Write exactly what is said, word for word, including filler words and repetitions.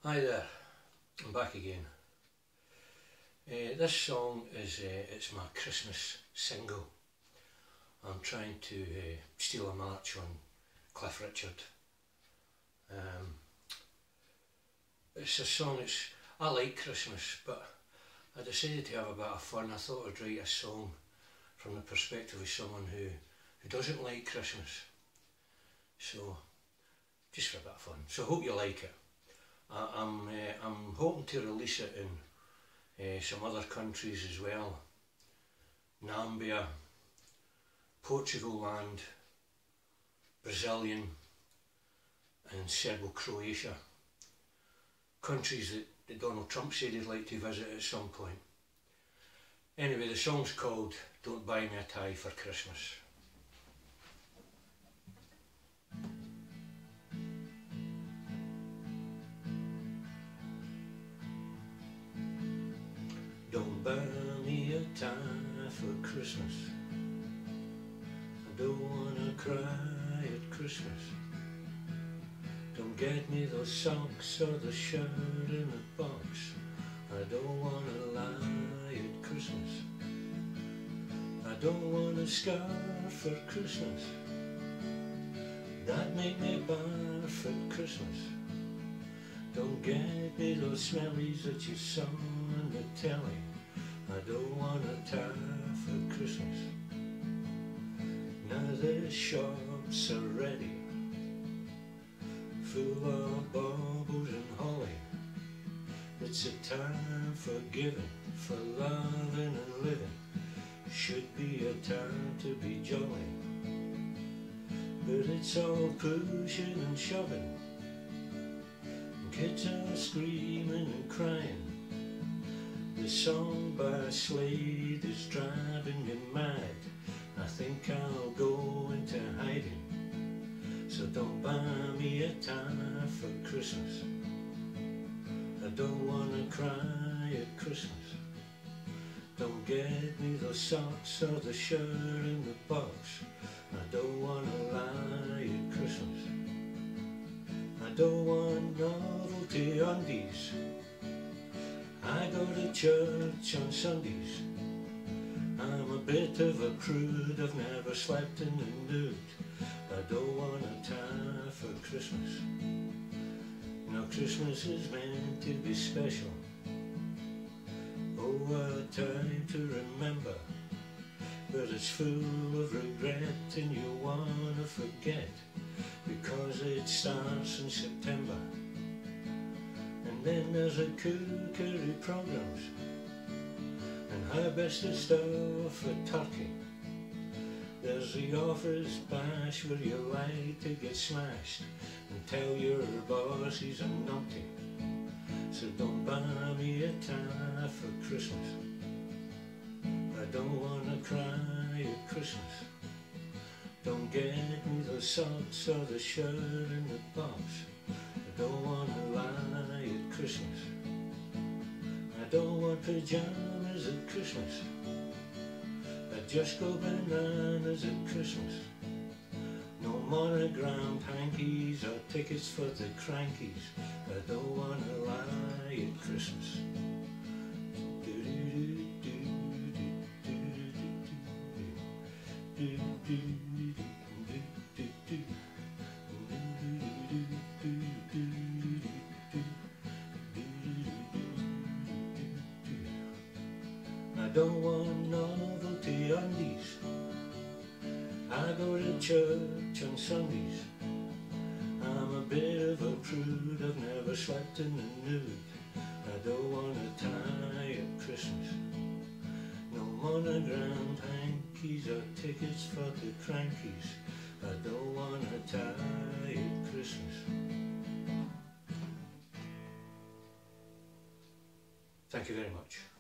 Hi there, I'm back again. Uh, this song is uh, it's my Christmas single. I'm trying to uh, steal a march on Cliff Richard. Um, it's a song, it's, I like Christmas, but I decided to have a bit of fun. I thought I'd write a song from the perspective of someone who, who doesn't like Christmas. So, just for a bit of fun. So I hope you like it. I, I'm, uh, I'm hoping to release it in uh, some other countries as well. Nambia, Portugal land, Brazilian and Serbo-Croatia. Countries that, that Donald Trump said he'd like to visit at some point. Anyway, the song's called Don't Buy Me a Tie for Christmas. Don't buy me a tie for Christmas. I don't wanna cry at Christmas. Don't get me those socks or the shirt in a box. I don't wanna lie at Christmas. I don't want a scarf for Christmas. That make me barf at Christmas. Don't get me those smellies that you saw on the telly. I don't want a tie for Christmas. Now the shops are ready, full of baubles and holly. It's a time for giving, for loving and living. Should be a time to be jolly, but it's all pushing and shoving. Kids are screaming and crying. The song by Slade is driving me mad. I think I'll go into hiding. So don't buy me a tie for Christmas. I don't wanna cry at Christmas. Don't get me those socks or the shirt in the box. I don't wanna lie at Christmas. I don't want novelty undies. I go to church on Sundays. I'm a bit of a prude, I've never slept in the nude. I don't want a tie for Christmas. Now Christmas is meant to be special. Oh, a time to remember. But it's full of regret and you wanna forget, because it starts in September. And then there's a cookery programs and how best to stuff a turkey. There's the office bash where you like to get smashed and tell your boss he's a numpty. So don't buy me a tie for Christmas. I don't wanna cry at Christmas. Don't get me those socks or the shirt in the box. I don't wanna lie at Christmas. I don't want pajamas at Christmas. I just go bananas at Christmas. No monogrammed hankies or tickets for the crankies. I don't wanna lie at Christmas. I don't want novelty undies. I go to church on Sundays. I'm a bit of a prude, I've never slept in the nude. I don't want a tie at Christmas. No monogrammed hankies or tickets for the crankies. I don't want a tie at Christmas. Thank you very much.